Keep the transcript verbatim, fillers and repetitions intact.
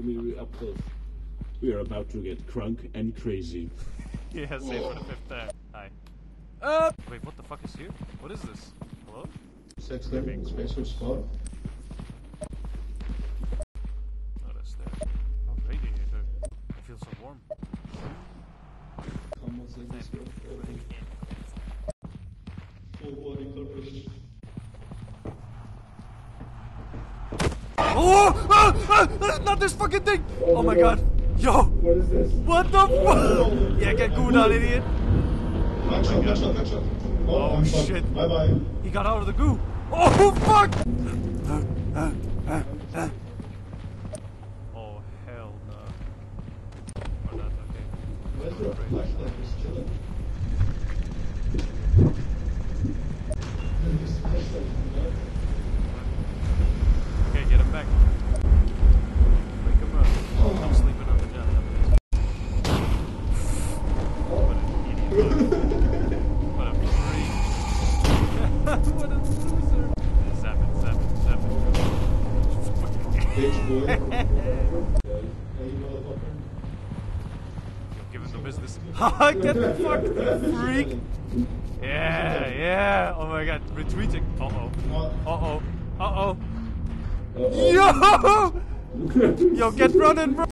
for me to be up close. We are about to get crunk and crazy. Yeah, save for the fifth time. Hi. Uh, wait, what the fuck is here? What is this? Hello? Sex living, special spot. Oh, that's there. Oh, radiator. I feel so warm. Almost like this girl. Full body coverage. Oh! Ah, ah, ah, not this fucking thing! Oh, oh my god. god. Yo! What is this? What the fuck? Yeah, get goo down, idiot. Back shot, back shot, back shot. Oh, Oh, I'm shit. Bye bye. He got out of the goo. Oh, fuck! Oh, hell no. Or not, okay. Where's the flashlight? Just chilling. This flashlight, man. Okay, get him back. Wake him up. Oh, I'm sleeping on the job. What an idiot. What a freak. What a loser. Zap it, zap it, zap it. Bitch boy. Hey, motherfucker. Give him the business. Get the fuck, freak. Yeah, yeah. Oh my god, retweeting. Uh oh. Uh oh. Uh oh. Uh-oh. Yo! Yo, get running, bro!